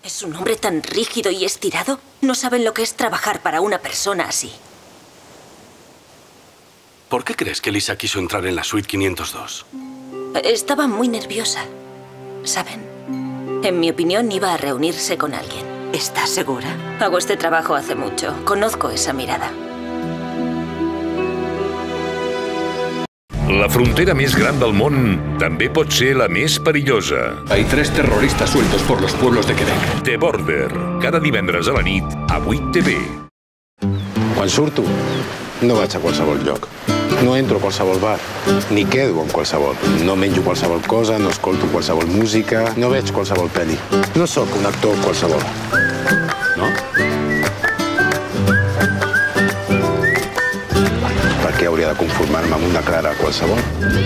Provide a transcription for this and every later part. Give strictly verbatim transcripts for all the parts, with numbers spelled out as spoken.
Es un hombre tan rígido y estirado. No saben lo que es trabajar para una persona así. ¿Por qué crees que Lisa quiso entrar en la suite quinientos dos? Estaba muy nerviosa, ¿saben? En mi opinión, iba a reunirse con alguien. ¿Estás segura? Hago este trabajo hace mucho. Conozco esa mirada. La frontera més gran del món també pot ser la més perillosa. Hay tres terroristas sueltos por los pueblos de Quebec. The Border, cada divendres a la nit a vuit T V. Quan surto, no vaig a qualsevol lloc. No entro a qualsevol bar, ni quedo en qualsevol. No menjo qualsevol cosa, no escolto qualsevol música, no veig qualsevol pel·li. No sóc un actor qualsevol. No? Per què hauria de conformar-me amb una Clara qualsevol?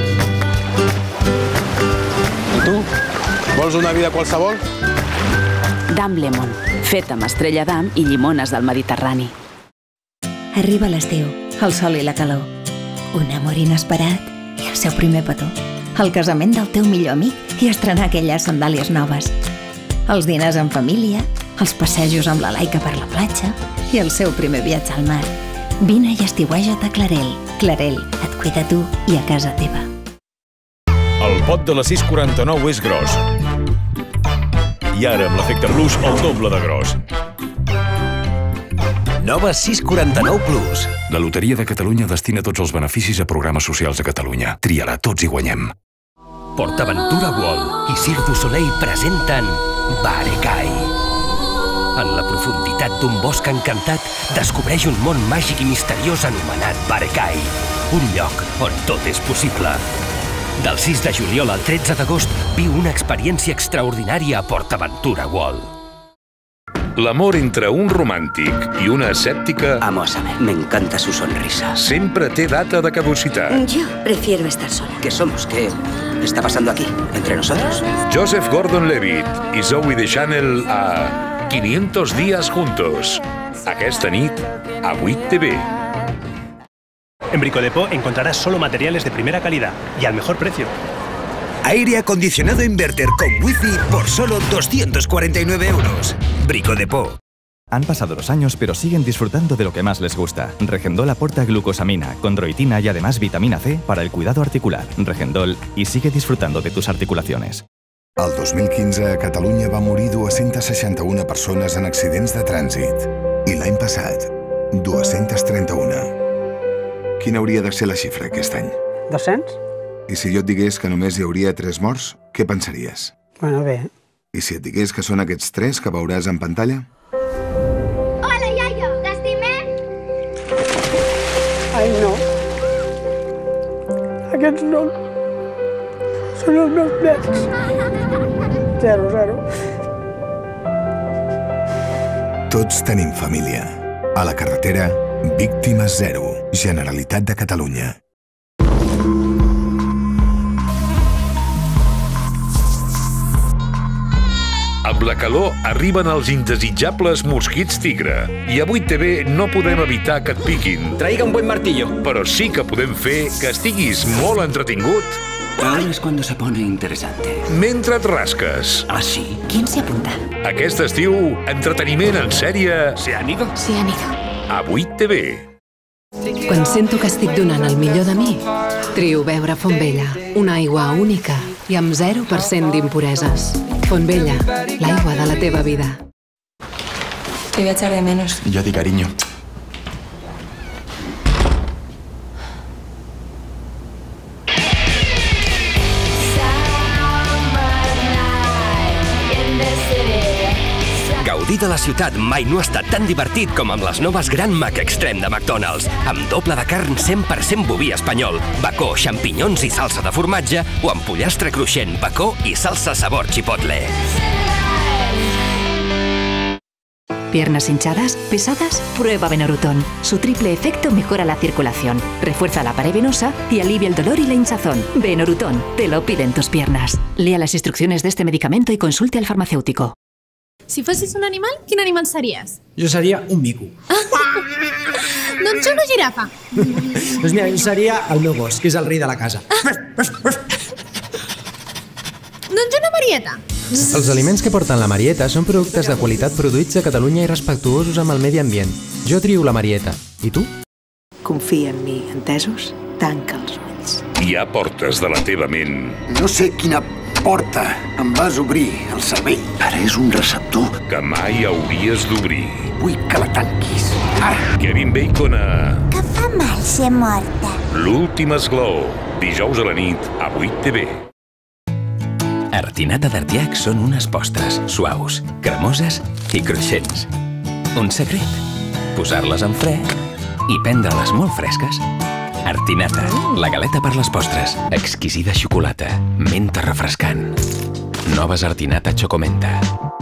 I tu? Vols una vida qualsevol? Dam Lemon, fet amb estrella d'am i llimones del Mediterrani. Arriba l'estiu, el sol i la calor. Un amor inesperat i el seu primer petó. El casament del teu millor amic i estrenar aquelles sandàlies noves. Els diners en família, els passejos amb la Laika per la platja i el seu primer viatge al mar. Vine i estiueja't a Clarel. Clarel, et cuida tu i a casa teva. El pot de la sis quaranta-nou és gros. I ara, amb l'efecte plus, el doble de gros. Nova sis quaranta-nou Plus. La Loteria de Catalunya destina tots els beneficis a programes socials de Catalunya. Tria-la, tots hi guanyem. PortAventura World i Cirque du Soleil presenten Barekai. En la profunditat d'un bosc encantat, descobreix un món màgic i misteriós anomenat Barekai. Un lloc on tot és possible. Del sis de juliol al tretze d'agost, viu una experiència extraordinària a PortAventura World. L'amor entre un romàntic i una escèptica... Amósame, me encanta su sonrisa. Sempre té data de caducitat. Yo prefiero estar sola. ¿Qué somos? ¿Qué está pasando aquí, entre nosotros? Joseph Gordon-Levitt i Zoe Deschanel a quinientos días juntos. Aquesta nit a vuit T V. En Bricodepot encontrarás solo materiales de primera calidad y al mejor precio. Aire acondicionado inverter con wifi por solo doscientos cuarenta y nueve euros. Bricodepot. Han pasado los años, pero siguen disfrutando de lo que más les gusta. Regendol aporta glucosamina, condroitina y además vitamina C para el cuidado articular. Regendol, y sigue disfrutando de tus articulaciones. El dos mil quinze a Catalunya va morir dues-centes seixanta-una persones en accidents de trànsit. I l'any passat, dues-centes trenta-una. Quina hauria de ser la xifra aquest any? dos-cents? I si jo et digués que només hi hauria tres morts, què pensaries? Bueno, bé. I si et digués que són aquests tres que veuràs en pantalla? Hola, iaio, t'estimem? Ai, no. Aquests no. Són els meus nets. Zero, zero. Tots tenim família. A la carretera, Víctimes Zero. Generalitat de Catalunya. Amb la calor arriben els indesitjables mosquits tigre. I a vuit T V no podem evitar que et piquin. Traiga un buen martillo. Però sí que podem fer que estiguis molt entretingut. Ahora es cuando se pone interesante. Mentre et rasques. ¿Ah, sí? ¿Quién se apunta? Aquest estiu, entreteniment en sèrie... ¿Se han ido? Se han ido. A vuit T V. Quan sento que estic donant el millor de mi, trio beure Fontvella, una aigua única i amb zero per cent d'impureses. Fontvella, l'aigua de la teva vida. Te voy a echar de menos. Yo a ti, cariño. Gaudir de la ciutat mai no ha estat tan divertit com amb les noves Gran Mac Extreme de McDonald's, amb doble de carn cent per cent boví espanyol, bacó, xampinyons i salsa de formatge, o amb pollastre cruixent, bacó i salsa sabor chipotle. ¿Piernas hinchadas? ¿Pesadas? Prueba Benorutón. Su triple efecto mejora la circulación, refuerza la pared venosa y alivia el dolor y la hinchazón. Benorutón, te lo piden tus piernas. Lea las instrucciones de este medicamento y consulte al farmacéutico. Si fossis un animal, quin animal series? Jo seria un mico. Doncs una girafa. Doncs mira, jo seria el meu gos, que és el rei de la casa. Doncs una marieta. Els aliments que porten la Marieta són productes de qualitat produïts a Catalunya i respectuosos amb el medi ambient. Jo trio la Marieta. I tu? Confia en mi, entesos? Tanca els ulls. Hi ha portes de la teva ment No sé quina porta em vas obrir el cervell. Ara és un receptor. que mai hauries d'obrir. Vull que la tanquis. Ara. Kevin Bacon a Que fa mal ser morta. L'últim esglaó. Dijous a la nit a vuit T V. Artinat de Dardiac són unes postres suaus, cremoses i cruixents. Un secret? Posar-les en fred i prendre-les molt fresques. Artinata, la galeta per les postres. Exquisida xocolata, menta refrescant. Noves Artinata Chocomenta.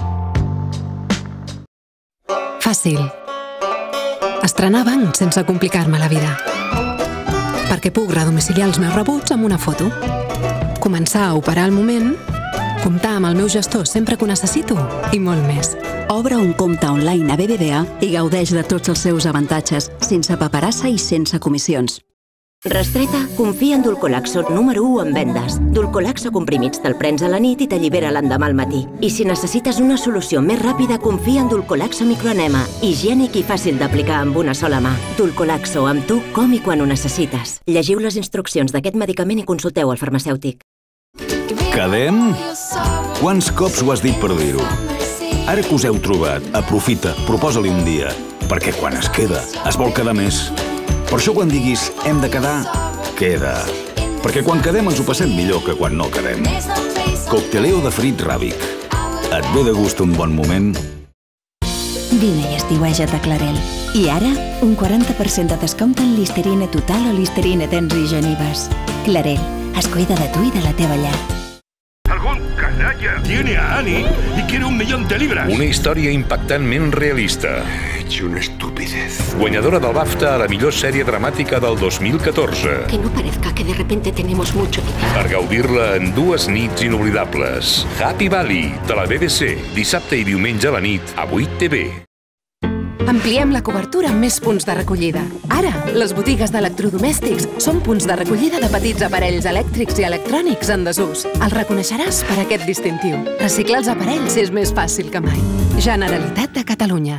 Fàcil. Estrenar banc sense complicar-me la vida. Perquè puc redomiciliar els meus rebuts amb una foto. Començar a operar al moment, comptar amb el meu gestor sempre que ho necessito i molt més. Obre un compte online a B B V A i gaudeix de tots els seus avantatges, sense paperassa i sense comissions. Rastreta confia en Dulcolaxo número u en vendes. Dulcolaxo comprimits te'l prens a la nit i t'allibera l'endemà al matí. I si necessites una solució més ràpida, confia en Dulcolaxo microenema. Higiènic i fàcil d'aplicar amb una sola mà. Dulcolaxo, amb tu, com i quan ho necessites. Llegiu les instruccions d'aquest medicament i consulteu al farmacèutic. Quedem? Quants cops ho has dit per dir-ho? Ara que us heu trobat, aprofita, proposa-li un dia. Perquè quan es queda, es vol quedar més. Per això quan diguis hem de quedar, queda. Perquè quan quedem ens ho passem millor que quan no quedem. Cocteleo de frit ràbic. Et ve de gust un bon moment? Vine i estiueja't a Clarel. I ara, un quaranta per cent de descompte en Listerine Total o Listerine Tens i Genives. Clarel, es cuida de tu i de la teva llar. ¡Algún canalla tiene a Annie y quiere un millón de libras! Una història impactantment realista. Ets una estupidez. Guanyadora del BAFTA a la millor sèrie dramàtica del dos mil catorze. Que no parezca que de repente tenemos mucho dinero. Per gaudir-la en dues nits inoblidables. Happy Valley, de la B B C, dissabte i diumenge a la nit, a vuit T V. Ampliem la cobertura amb més punts de recollida. Ara, les botigues d'electrodomèstics són punts de recollida de petits aparells elèctrics i electrònics en desús. Els reconeixeràs per aquest distintiu. Reciclar els aparells és més fàcil que mai. Generalitat de Catalunya.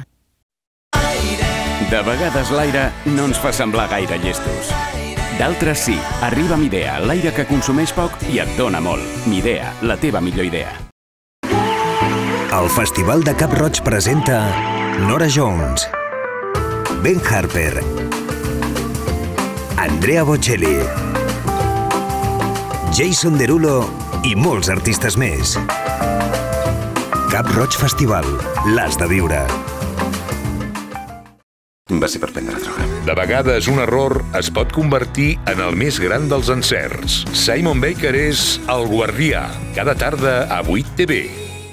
De vegades l'aire no ens fa semblar gaire llestos. D'altres sí. Arriba Midea, l'aire que consumeix poc i et dona molt. Midea, la teva millor idea. El Festival de Cap Roig presenta Norah Jones, Ben Harper, Andrea Bocelli, Jason Derulo i molts artistes més. Cap Roig Festival, l'has de viure. Va ser per prendre droga. De vegades un error es pot convertir en el més gran dels encerts. Simon Baker és El Guardià, cada tarda a vuit T V.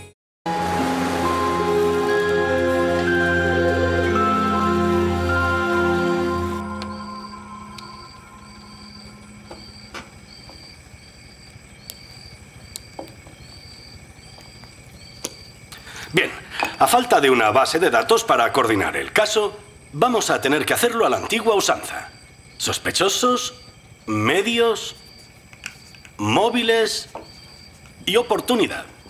Bien, a falta de una base de datos para coordinar el caso, vamos a tener que hacerlo a la antigua usanza. Sospechosos, medios, móviles y oportunidad.